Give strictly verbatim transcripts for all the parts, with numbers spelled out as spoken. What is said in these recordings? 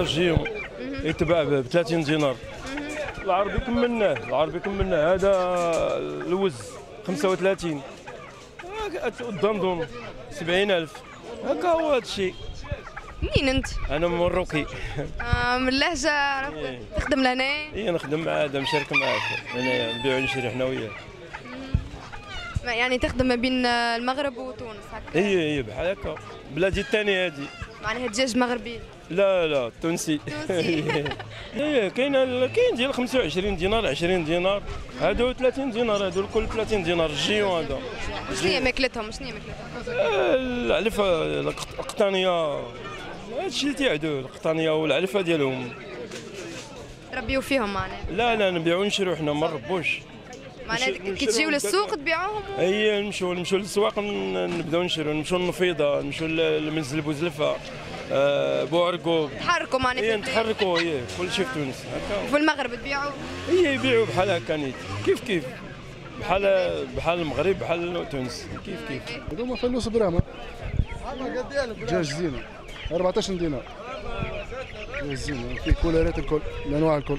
هذا جيون يتباع ب ثلاثين دينار. العربي كملناه العربي كملناه هذا الوز خمسة وثلاثين، الدندون سبعين ألف. هكا هو هذا الشيء. منين انت؟ انا مروكي. آه من اللهجه عرفت. إيه. تخدم لهنا؟ اي نخدم معاه هذا مشارك معاه هنايا نبيعو ونشري حنا وياه. يعني تخدم ما بين المغرب وتونس هكا؟ اي اي بحال هكا. بلادي الثانيه هذه. معناها دجاج مغربي؟ لا لا تونسي. تونسي. اي كاين كاين ديال خمسة وعشرين دينار عشرين دينار، هادو ثلاثين دينار، هادو الكل ثلاثين دينار الجيون هذا. شنو هي ماكلتهم؟ شنو هي ماكلتهم؟ العلفه القطانيه، هادشي اللي تيعدو القطانيه والعلفه ديالهم. تربيو فيهم معناها؟ لا لا نبيعو ونشريو حنا ما نربوش. معناها كي تجيو للسوق تبيعوهم؟ اي نمشيو نمشيو للسواق نبداو نشريو، نمشيو للنفيضه، نمشيو لمنزل بوزلفه، أه بوعرقوب. تحركوا معناها؟ اي نتحركوا اي كلشي في تونس هكا. وفي المغرب تبيعوا؟ اي يبيعوا بحال هكا نيت كيف كيف بحال بحال المغرب بحال تونس كيف كيف. هذوما فلوس براهما. دجاج زينه أربعطاش دينار. دجاج زينه في كولارات الكل الانواع الكل.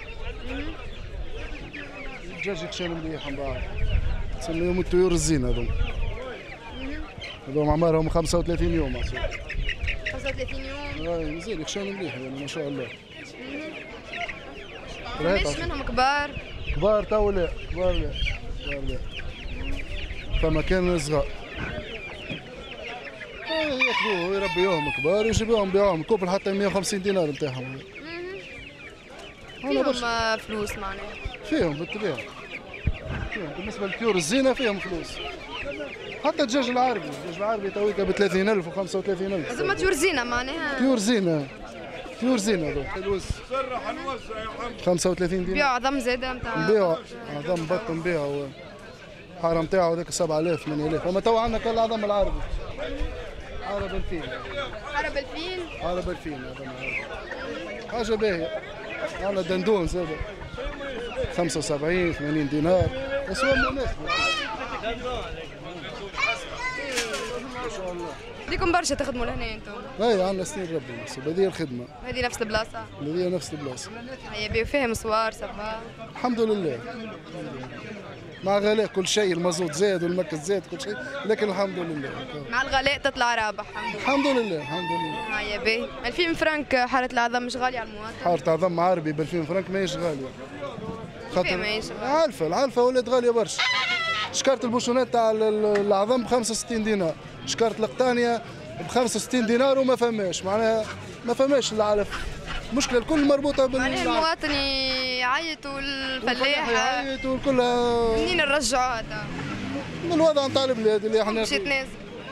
الدجاج يخشى مليح من بعض، تسميهم الطيور الزينه هذوما. هذوما عمرهم خمسة وثلاثين يوم عصير. خمسة وثلاثين يوم؟ اي مزيان يخشى مليح يعني ما شاء الله. ماش منهم كبار؟ كبار تو لا، كبار لا، كبار لا. فما كان صغار. ياخذوه ويربيوهم كبار ويجيبوهم يبيعوهم الكوبل حتى مية وخمسين دينار نتاعهم. فيهم فلوس معناها؟ فيهم بالطبيعه. فيهم بالنسبه للطيور الزينه فيهم فلوس. حتى الدجاج العربي، الدجاج العربي تويك ب ثلاثين ألف و خمسة وثلاثين ألف. هذوما طيور زينه معناها؟ طيور زينه، طيور زينه هذول. الوز خمسة وثلاثين دينار. نبيعوا عظم زاده نتاع؟ نبيعوا عظم بط نبيعوا الحاره نتاعو هذاك سبعة آلاف ثمانية آلاف، اما تو عندنا كل العظم العربي. عرب الفيل. عرب الفيل؟ عرب الفيل عظم العربي. حاجه باهيه. عندنا دندون زاد خمسة وسبعين ثمانين دينار، بس هو مناسب. ما شاء الله. ليكم برشا تخدموا لهنا انتم؟ اي عندنا سنين ربي بس هذه الخدمه. هذه نفس البلاصه؟ هذه نفس البلاصه. هيا بيو فيهم صوار صفا؟ الحمد لله. مع غلاء كل شيء، المازوت زاد والمكس زاد كل شيء، لكن الحمد لله. مع الغلاء تطلع رابح. الحمد لله الحمد لله. هيا بي ألفين فرنك حارة العظم مش غالية على المواطن؟ حارة عظم عربي ب ألفين فرنك ماهيش غالية. خاطر ماهيش غالية؟ العلفة العلفة ولات غالية برشا. شكارة البوشونات تاع العظم ب خمسة وستين دينار، شكارة القطانية ب خمسة وستين دينار وما فماش، معناها ما فماش العلف. المشكلة الكل مربوطة بال معناها المواطن يعيط والفلاح يعيط والكل. منين نرجعوا هذا؟ من الوضع نتاع البلاد اللي احنا باش يتنازل.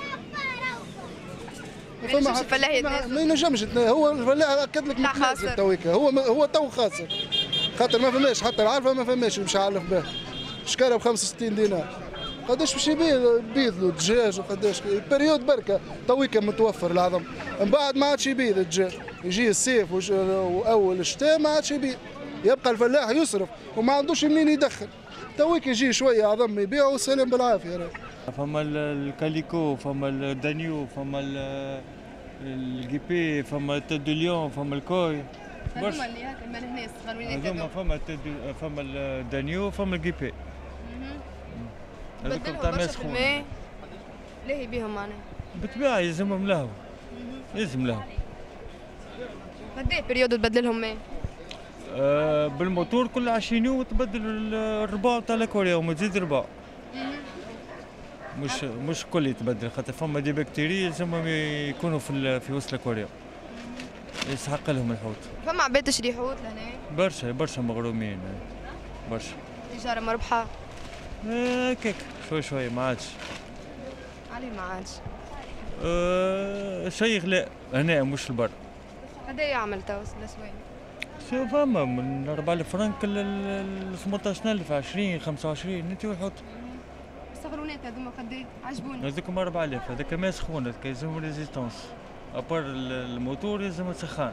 ما ينجمش الفلاح يتنازل. ما ينجمش هو الفلاح اكد لك خاسر تويكا، هو هو تو خاسر خاطر ما فماش حتى العلفة ما فماش باش يعلف به. شكارة ب خمسة وستين دينار، قداش باش يبيض له دجاج وقداش بريود بركة تويكا متوفر العظم، من بعد ما عادش يبيض الدجاج، يجي الصيف واول الشتاء ما عادش يبيض، يبقى الفلاح يصرف وما عندوش منين يدخل، تويك يجي شوية عظم يبيعه وسلام بالعافية. فما الكاليكو، فما الدانيو، فما الجيبي، فما التدو ليون، فما الكوي. هذوما اللي هكا من هنا الصغارين هذوما فما التدو، فما الدانيو، فما الجيبي. هذوك تاع ماء سخون. لاهي بيهم معناها؟ بالطبيعة يلزمهم لهو. يلزم لهو. قداش بريود تبدلهم ماء؟ آه بالموتور كل عشرين يوم تبدل الرباع تاع الكوريا وما تزيد رباع. مش مش كل يتبدل خاطر فما دي بكتيريا يلزمهم يكونوا في في وسط الكوريا. يسحق لهم الحوت. فما عباد تشري حوت لهنا؟ برشا برشا مغرومين برشا. تجارة مربحة؟ آه كيك شوي شوي ما عادش. عليه ما عادش؟ آه شيء غلاء هنا مش البر. قد ايه يعمل تو الاسواق؟ شو فما من أربعة آلاف فرنك ل ثمانية ألف عشرين خمسة وعشرين انت والحوت. الصغرونات هذوما قد ايه؟ عجبوني. هذوكم أربعة آلاف هذاك ماء سخون هذاك يلزم ريزيستونس. أبار الموتور يلزم سخان.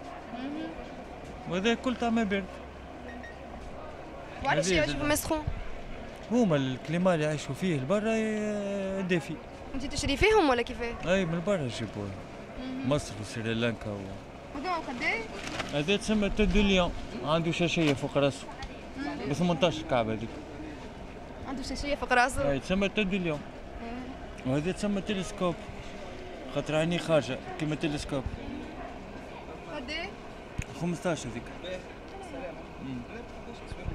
وهذا كل تاع ماء بارد. وعلاش يعجبوا ماء سخون؟ هما الكليما اللي يعيشوا فيه البرا دافي. انت تشري فيهم ولا كيفاه؟ اي من برا يجيبوه. مصر وسريلانكا و... هذا قداش؟ هذا تسمى تد ليون، عنده شاشية فوق راسه ب ثمنطاش كعب هذيك. عنده شاشية فوق راسه؟ هاي تسمى تد ليون. وهذا تسمى تلسكوب، خاطر عينيه خارجة كيما تلسكوب. قداش؟ خمسطاش هذيك.